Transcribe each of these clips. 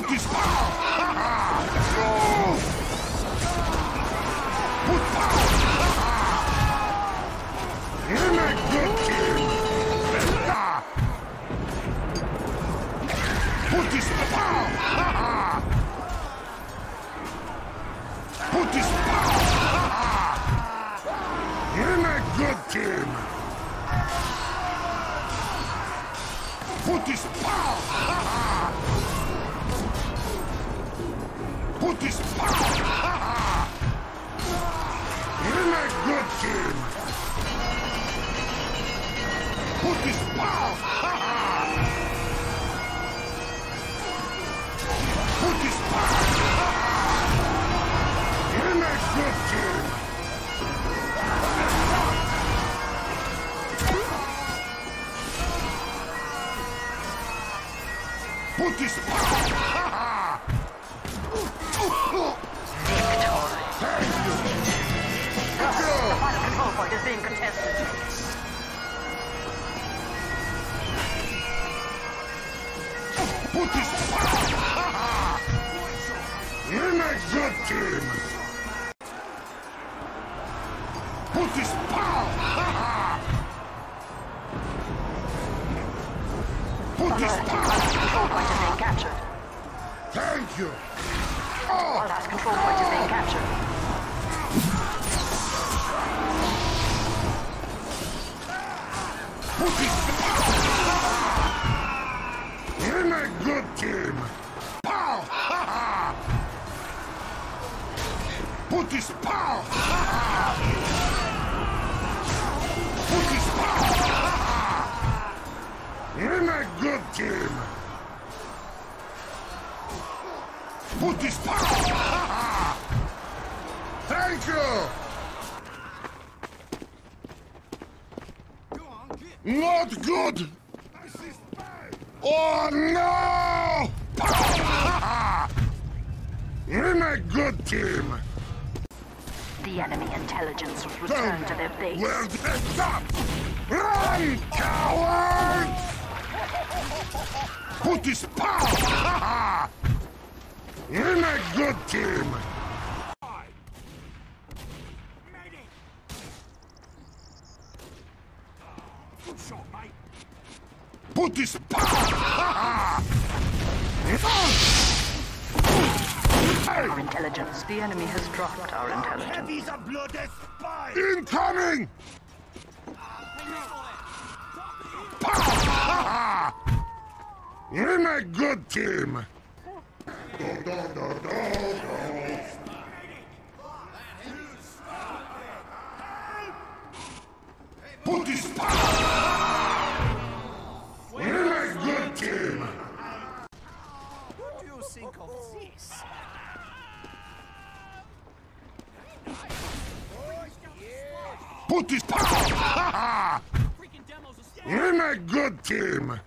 Put this power! Put power! You're not good, kid! Put this power! Put this power! You're not good, team! Put this power! Put this power! You're not good, team! Put this power! Put this power! You're not good, team! Put this power! The final control point is being contested. Put this power! You're not good, team! Put this power! Put this power! Control point is being captured. Thank you! Our last control point is being captured. Put this power! You're not good, team! Power! Put this power! Put this power! You're not good, team! Put this power! Thank you! Not good! Oh no! You're not good, team! The enemy intelligence was returned to their base. Well, stop! Run, cowards! Put this power! You're not good, team! Put this power! Our intelligence. The enemy has dropped our intelligence. Incoming! Power! You're not good, team! Put this power! You're not good, team! What do you think of this? Put this power! You're not good, team!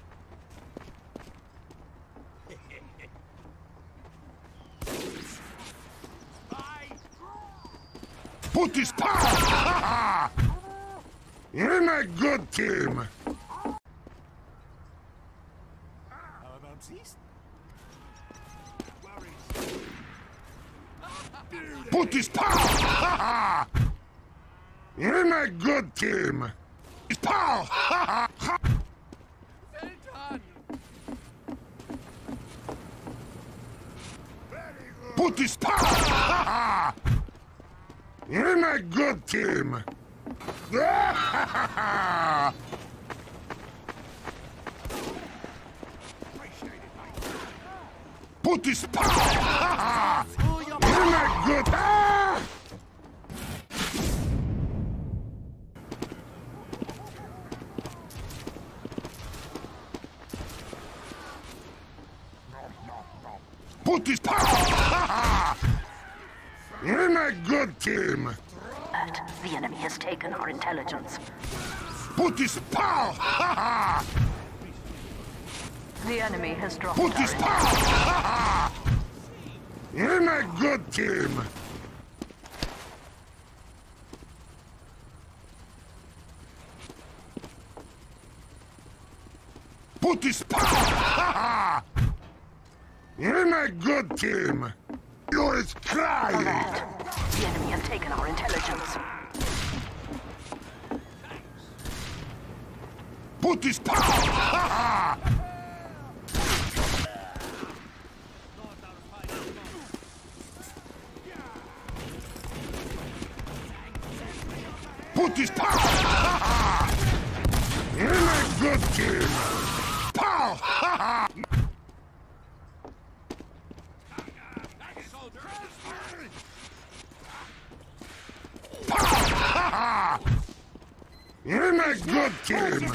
Put this power! You're not good, team! How about this? Put this power! You're not good, team! It's power! Well done. Put this power! You're not good, team! Put this power! You're not good! Put this power! You're not good, team! But the enemy has taken our intelligence. Put this power! The enemy has dropped Put our this intelligence. power! You're not good, team! Put this power! You're a good team. You're crying. Alert. The enemy has taken our intelligence. Put this power! Put this power! You're a good team. Pow! You're a good team.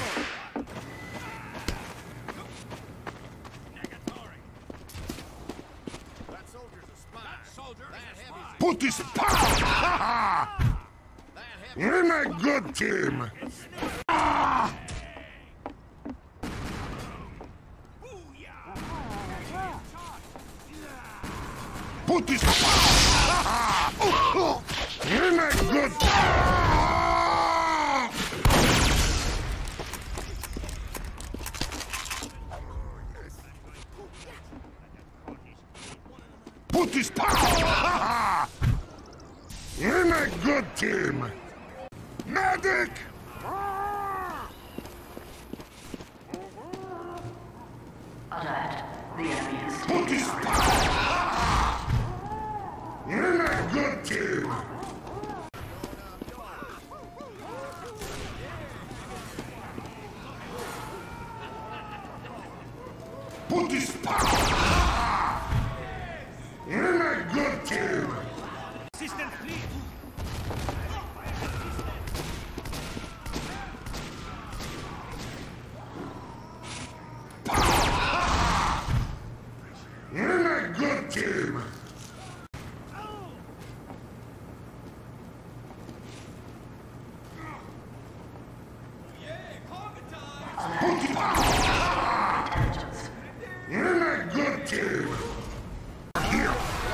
Put this power! You're a good team. Put this power! You're a good Put this power! You're a good team. Medic! Alert. The enemy has Put taken this our power! You're a good team. Put this power! You're a good team. You're a good team. Put this power! intelligence. You're a good team. Here.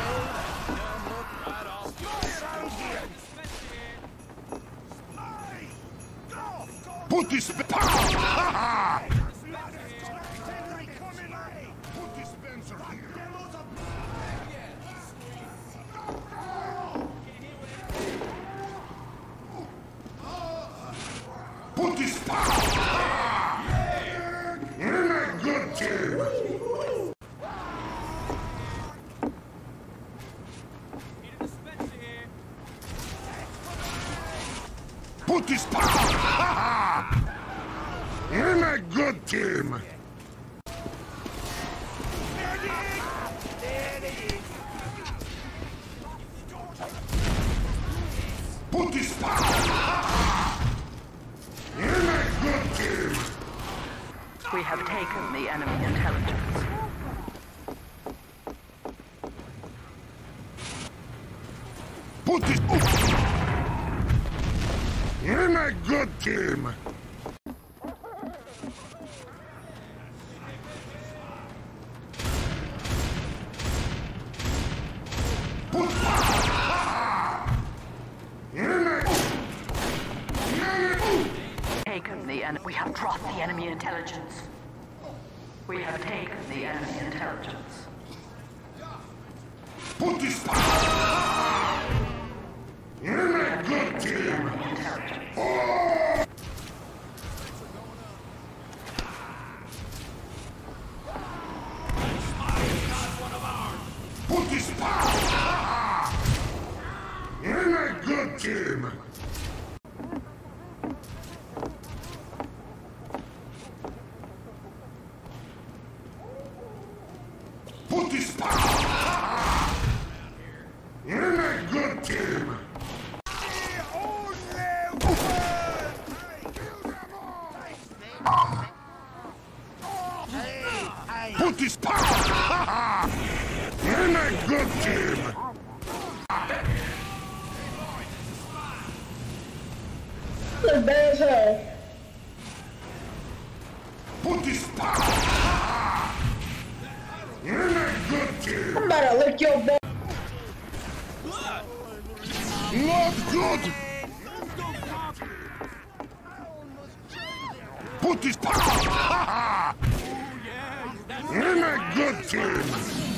Put this power! Put this Spencer here. Put this power! You're a good team. Put this power! You're a good team. Put this power! You're a good team. We have taken the enemy intelligence. Put this. You're a good team. Put. You're a. Taken the enemy. We have dropped the enemy intelligence. We have taken the enemy intelligence. Put this power! You're a good The team. enemy intelligence. Put this power! You're a good team. Put this power! You're a good team. Put this power! You're a good team. Look bad as hell. Put this power! You're a good team. I'm about to lick your butt. Not good! Put this power! You're a good team.